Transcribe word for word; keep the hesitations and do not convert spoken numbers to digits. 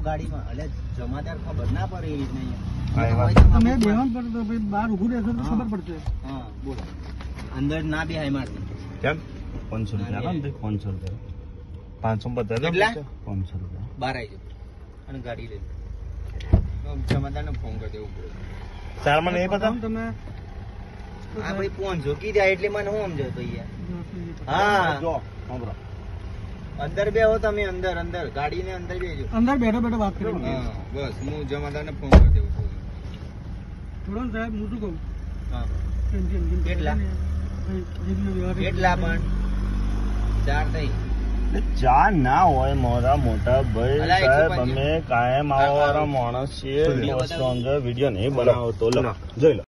ગાડીમાં એટલે જમાદાર ખબર ના પડે એવી રીતના તમે બેવાન પર તો ભાઈ બહાર ઊભું રહેશો તો ખબર પડશે. હા બોલો અંદર ના બે હાય મારતી કેમ પાંચસો રૂપિયા આવે ને પાંચસો રૂપિયા પાંચસો બતાવે કેટલા? પાંચસો રૂપિયા બહાર આવી જાવ અને ગાડી લઈ જમાદાર ને ફોન કરી દેવું પડે. ચાર મને એ પતા તમે આ ભાઈ ફોન જોકી જાય એટલે મને હું સમજો તો યાર. હા જો સાંભળો અંદર બે હો તમે અંદર અંદર ગાડી ને અંદર બેજો અંદર બેઠો બેઠો વાત કરી. હા બસ હું જમાદાર ને ફોન કરી દેવું છું. થોડો સાહેબ હું શું કહું હા એનથી એનથી કેટલા? ભાઈ, જીભનો વ્યવહાર કેટલા પણ ચાર થઈ ચા ના હોય મોરા મોટા ભાઈ અલા, એકસો સાહેબ પંચાવન. અમે કાયમ આવા વાળા માણસ છીએ વિડીયો વસ્તુ અંગે વિડીયો નહીં બનાવો તો લો જોઈ લો